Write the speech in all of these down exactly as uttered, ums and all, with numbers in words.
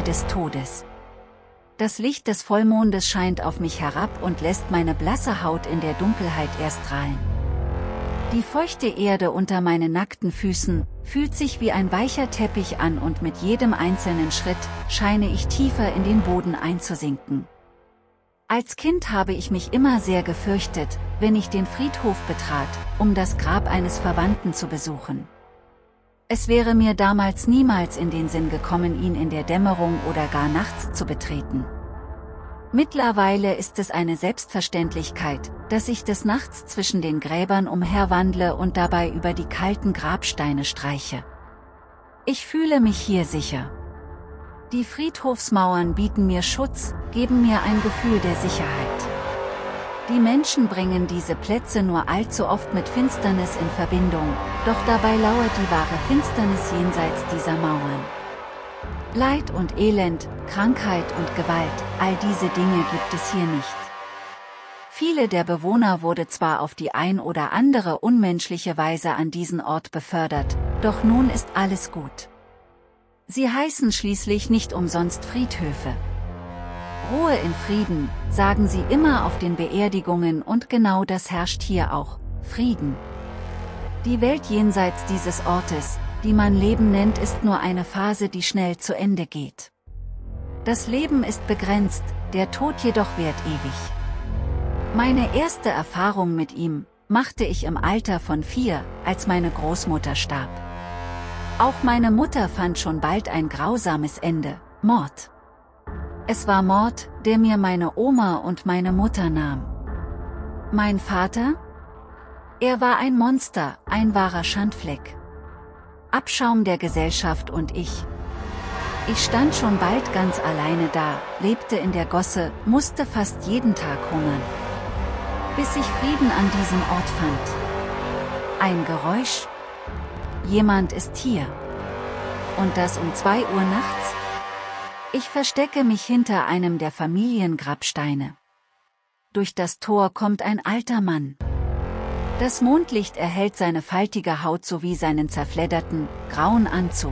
des Todes. Das Licht des Vollmondes scheint auf mich herab und lässt meine blasse Haut in der Dunkelheit erstrahlen. Die feuchte Erde unter meinen nackten Füßen fühlt sich wie ein weicher Teppich an und mit jedem einzelnen Schritt scheine ich tiefer in den Boden einzusinken. Als Kind habe ich mich immer sehr gefürchtet, wenn ich den Friedhof betrat, um das Grab eines Verwandten zu besuchen. Es wäre mir damals niemals in den Sinn gekommen, ihn in der Dämmerung oder gar nachts zu betreten. Mittlerweile ist es eine Selbstverständlichkeit, dass ich des Nachts zwischen den Gräbern umherwandle und dabei über die kalten Grabsteine streiche. Ich fühle mich hier sicher. Die Friedhofsmauern bieten mir Schutz, geben mir ein Gefühl der Sicherheit. Die Menschen bringen diese Plätze nur allzu oft mit Finsternis in Verbindung, doch dabei lauert die wahre Finsternis jenseits dieser Mauern. Leid und Elend, Krankheit und Gewalt, all diese Dinge gibt es hier nicht. Viele der Bewohner wurde zwar auf die ein oder andere unmenschliche Weise an diesen Ort befördert, doch nun ist alles gut. Sie heißen schließlich nicht umsonst Friedhöfe. Ruhe in Frieden, sagen sie immer auf den Beerdigungen, und genau das herrscht hier auch, Frieden. Die Welt jenseits dieses Ortes, die man Leben nennt, ist nur eine Phase, die schnell zu Ende geht. Das Leben ist begrenzt, der Tod jedoch währt ewig. Meine erste Erfahrung mit ihm machte ich im Alter von vier, als meine Großmutter starb. Auch meine Mutter fand schon bald ein grausames Ende, Mord. Es war Mord, der mir meine Oma und meine Mutter nahm. Mein Vater? Er war ein Monster, ein wahrer Schandfleck. Abschaum der Gesellschaft und ich. Ich stand schon bald ganz alleine da, lebte in der Gosse, musste fast jeden Tag hungern. Bis ich Frieden an diesem Ort fand. Ein Geräusch? Jemand ist hier. Und das um zwei Uhr nachts? Ich verstecke mich hinter einem der Familiengrabsteine. Durch das Tor kommt ein alter Mann. Das Mondlicht erhellt seine faltige Haut sowie seinen zerfledderten, grauen Anzug.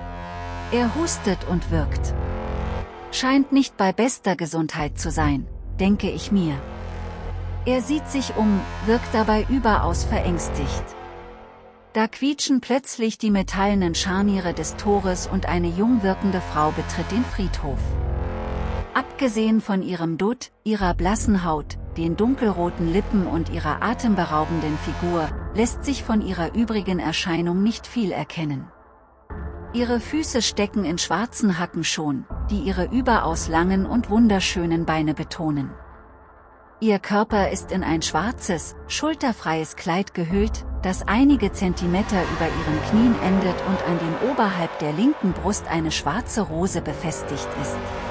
Er hustet und wirkt. Scheint nicht bei bester Gesundheit zu sein, denke ich mir. Er sieht sich um, wirkt dabei überaus verängstigt. Da quietschen plötzlich die metallenen Scharniere des Tores und eine jung wirkende Frau betritt den Friedhof. Abgesehen von ihrem Dutt, ihrer blassen Haut, den dunkelroten Lippen und ihrer atemberaubenden Figur, lässt sich von ihrer übrigen Erscheinung nicht viel erkennen. Ihre Füße stecken in schwarzen Hackenschuhen, die ihre überaus langen und wunderschönen Beine betonen. Ihr Körper ist in ein schwarzes, schulterfreies Kleid gehüllt, das einige Zentimeter über ihren Knien endet und an dem oberhalb der linken Brust eine schwarze Rose befestigt ist.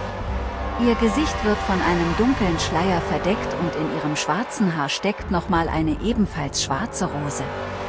Ihr Gesicht wird von einem dunklen Schleier verdeckt und in ihrem schwarzen Haar steckt nochmal eine ebenfalls schwarze Rose.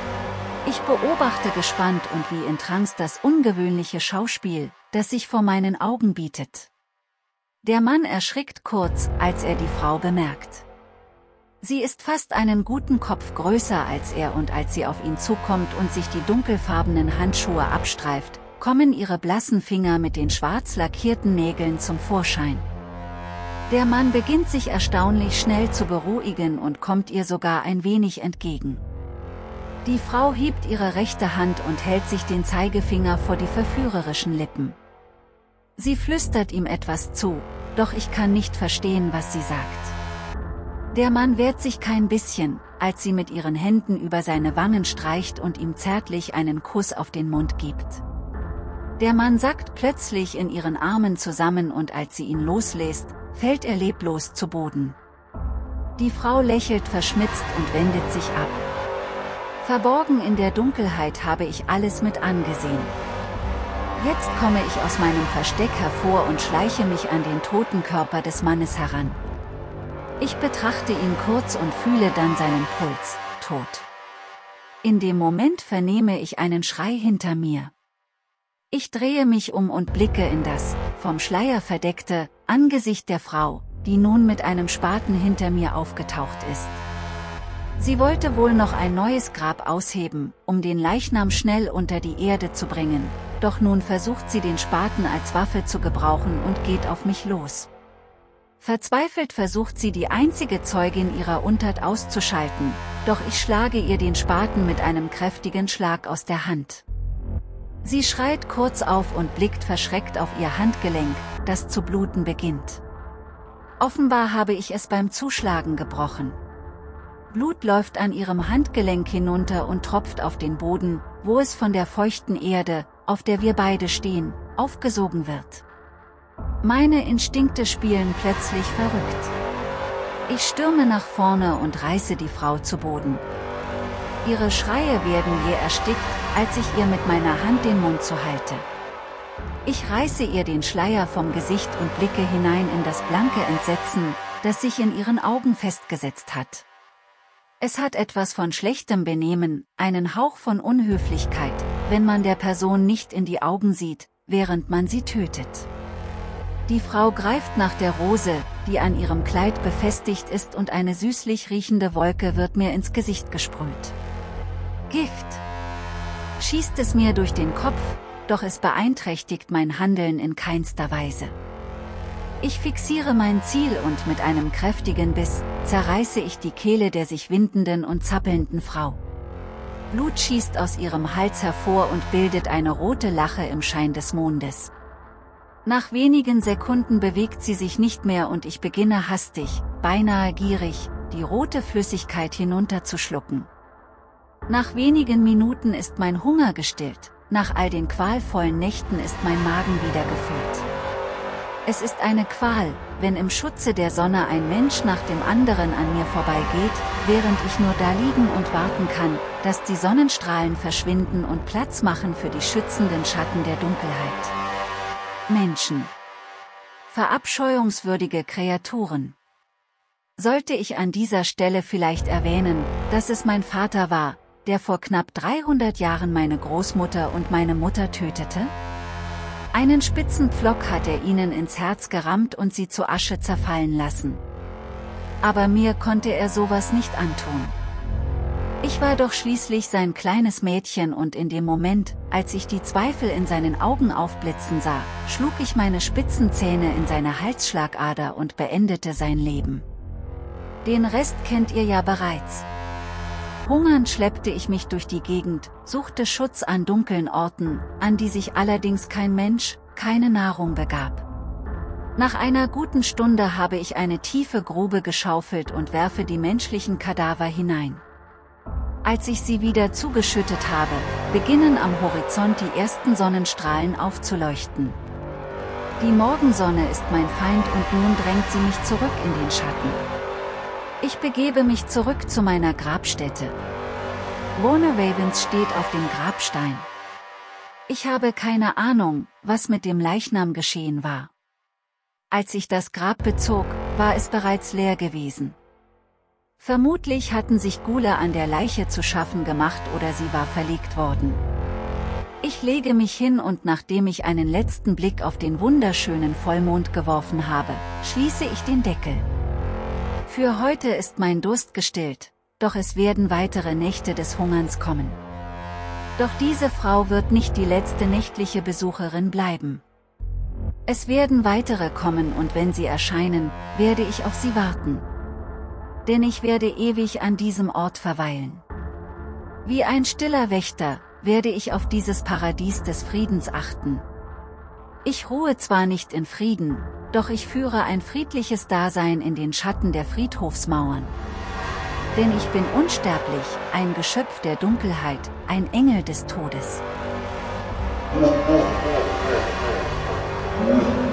Ich beobachte gespannt und wie in Trance das ungewöhnliche Schauspiel, das sich vor meinen Augen bietet. Der Mann erschrickt kurz, als er die Frau bemerkt. Sie ist fast einen guten Kopf größer als er, und als sie auf ihn zukommt und sich die dunkelfarbenen Handschuhe abstreift, kommen ihre blassen Finger mit den schwarz lackierten Nägeln zum Vorschein. Der Mann beginnt sich erstaunlich schnell zu beruhigen und kommt ihr sogar ein wenig entgegen. Die Frau hebt ihre rechte Hand und hält sich den Zeigefinger vor die verführerischen Lippen. Sie flüstert ihm etwas zu, doch ich kann nicht verstehen, was sie sagt. Der Mann wehrt sich kein bisschen, als sie mit ihren Händen über seine Wangen streicht und ihm zärtlich einen Kuss auf den Mund gibt. Der Mann sackt plötzlich in ihren Armen zusammen und als sie ihn loslässt, fällt er leblos zu Boden. Die Frau lächelt verschmitzt und wendet sich ab. Verborgen in der Dunkelheit habe ich alles mit angesehen. Jetzt komme ich aus meinem Versteck hervor und schleiche mich an den toten Körper des Mannes heran. Ich betrachte ihn kurz und fühle dann seinen Puls, tot. In dem Moment vernehme ich einen Schrei hinter mir. Ich drehe mich um und blicke in das, vom Schleier verdeckte, Angesicht der Frau, die nun mit einem Spaten hinter mir aufgetaucht ist. Sie wollte wohl noch ein neues Grab ausheben, um den Leichnam schnell unter die Erde zu bringen, doch nun versucht sie den Spaten als Waffe zu gebrauchen und geht auf mich los. Verzweifelt versucht sie die einzige Zeugin ihrer Untat auszuschalten, doch ich schlage ihr den Spaten mit einem kräftigen Schlag aus der Hand. Sie schreit kurz auf und blickt verschreckt auf ihr Handgelenk, das zu bluten beginnt. Offenbar habe ich es beim Zuschlagen gebrochen. Blut läuft an ihrem Handgelenk hinunter und tropft auf den Boden, wo es von der feuchten Erde, auf der wir beide stehen, aufgesogen wird. Meine Instinkte spielen plötzlich verrückt. Ich stürme nach vorne und reiße die Frau zu Boden. Ihre Schreie werden jäh erstickt, als ich ihr mit meiner Hand den Mund zuhalte. Ich reiße ihr den Schleier vom Gesicht und blicke hinein in das blanke Entsetzen, das sich in ihren Augen festgesetzt hat. Es hat etwas von schlechtem Benehmen, einen Hauch von Unhöflichkeit, wenn man der Person nicht in die Augen sieht, während man sie tötet. Die Frau greift nach der Rose, die an ihrem Kleid befestigt ist, und eine süßlich riechende Wolke wird mir ins Gesicht gesprüht. Gift! Schießt es mir durch den Kopf, doch es beeinträchtigt mein Handeln in keinster Weise. Ich fixiere mein Ziel und mit einem kräftigen Biss zerreiße ich die Kehle der sich windenden und zappelnden Frau. Blut schießt aus ihrem Hals hervor und bildet eine rote Lache im Schein des Mondes. Nach wenigen Sekunden bewegt sie sich nicht mehr und ich beginne hastig, beinahe gierig, die rote Flüssigkeit hinunterzuschlucken. Nach wenigen Minuten ist mein Hunger gestillt, nach all den qualvollen Nächten ist mein Magen wieder gefüllt. Es ist eine Qual, wenn im Schutze der Sonne ein Mensch nach dem anderen an mir vorbeigeht, während ich nur da liegen und warten kann, dass die Sonnenstrahlen verschwinden und Platz machen für die schützenden Schatten der Dunkelheit. Menschen. Verabscheuungswürdige Kreaturen. Sollte ich an dieser Stelle vielleicht erwähnen, dass es mein Vater war, der vor knapp dreihundert Jahren meine Großmutter und meine Mutter tötete? Einen spitzen Pflock hat er ihnen ins Herz gerammt und sie zu Asche zerfallen lassen. Aber mir konnte er sowas nicht antun. Ich war doch schließlich sein kleines Mädchen und in dem Moment, als ich die Zweifel in seinen Augen aufblitzen sah, schlug ich meine spitzen Zähne in seine Halsschlagader und beendete sein Leben. Den Rest kennt ihr ja bereits. Hungernd schleppte ich mich durch die Gegend, suchte Schutz an dunklen Orten, an die sich allerdings kein Mensch, keine Nahrung begab. Nach einer guten Stunde habe ich eine tiefe Grube geschaufelt und werfe die menschlichen Kadaver hinein. Als ich sie wieder zugeschüttet habe, beginnen am Horizont die ersten Sonnenstrahlen aufzuleuchten. Die Morgensonne ist mein Feind und nun drängt sie mich zurück in den Schatten. Ich begebe mich zurück zu meiner Grabstätte. Warner Ravens steht auf dem Grabstein. Ich habe keine Ahnung, was mit dem Leichnam geschehen war. Als ich das Grab bezog, war es bereits leer gewesen. Vermutlich hatten sich Ghule an der Leiche zu schaffen gemacht oder sie war verlegt worden. Ich lege mich hin und nachdem ich einen letzten Blick auf den wunderschönen Vollmond geworfen habe, schließe ich den Deckel. Für heute ist mein Durst gestillt, doch es werden weitere Nächte des Hungerns kommen. Doch diese Frau wird nicht die letzte nächtliche Besucherin bleiben. Es werden weitere kommen und wenn sie erscheinen, werde ich auf sie warten. Denn ich werde ewig an diesem Ort verweilen. Wie ein stiller Wächter, werde ich auf dieses Paradies des Friedens achten. Ich ruhe zwar nicht in Frieden, doch ich führe ein friedliches Dasein in den Schatten der Friedhofsmauern. Denn ich bin unsterblich, ein Geschöpf der Dunkelheit, ein Engel des Todes. Oh, oh, oh, oh, oh.